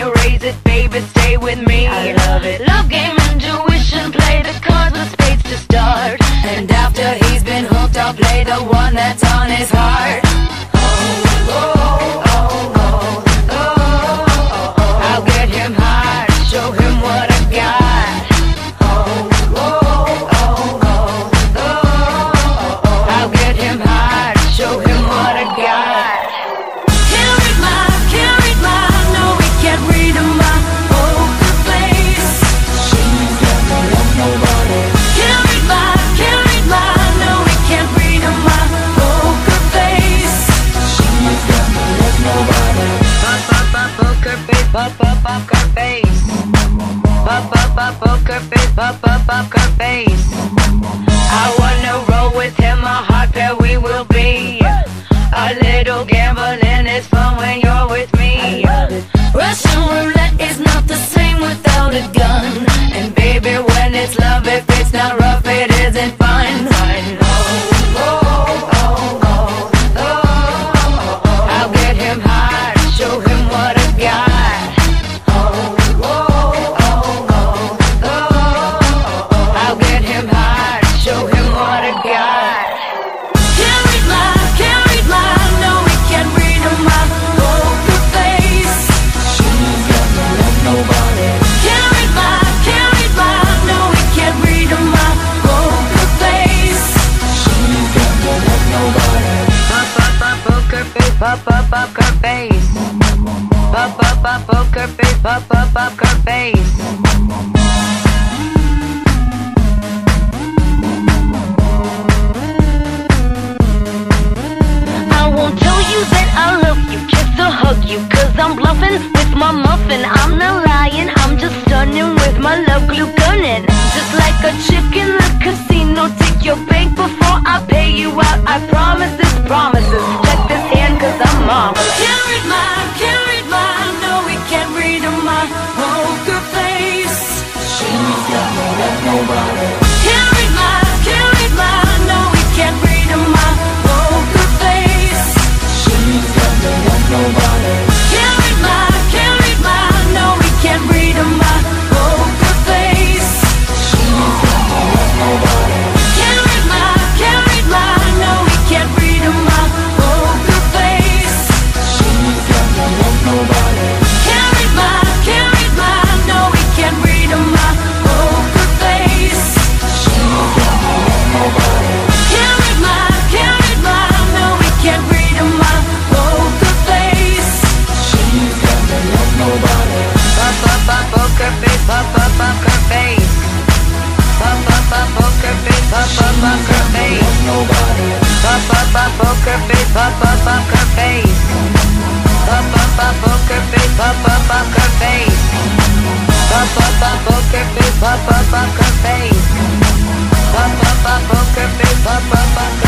raise it, baby, stay with me. I love it. Love game, intuition, play the cards with spades to start. And after he's been hooked, I'll play the one that's on his heart. I'll get him hard, show him what I got. I'll get him hard, show him what I got. Can't read my, no, we can't read my poker face. She's got no love, nobody. Can't read my, no, we can't read my poker face. She's got no love, nobody. Poker face, poker face. Poker face, poker face. I wanna roll with him, a hot pair we will be. A little gambling is fun when you're with me. Russian roulette is not the same without a gun. And baby, when it's love, if it's not rough, it isn't fun. I'll get him hard, show him what I got. I'll get him hard, show him what I got. Can't read my, no, we can't read my poker face. She's got no love, nobody. Can't read my, no, we can't read my poker face. She's got no love, nobody. Poker face, poker face. Poker face, poker face. I won't tell you that I love you, kiss or hug you, cause I'm bluffing with my muffin. I'm not lying, I'm just stunning with my love glue gunning. Just like a chick in the casino, take your bank before I pay you out. I promise this promises, check this hand cause I'm marvelous. Can't read my, no, we can't read my poker face. She's got no love, nobody. Can't read my, no, we can't read my poker face. She's got no love, nobody. Can't read my, no, we can't read my poker face. She's got no love, nobody. Can't read my, no, we can't read my poker face. She's got no love, nobody. Can't read my, no, we can't read my poker face. She's got no love, nobody. Can't read my, no, we can't read my poker face. She's got no love, nobody. Poker face, poker face. Poker face, poker face. Nobody. Poker face, poker face. Poker face, poker face. Poker face, poker face. Poker face, poker face.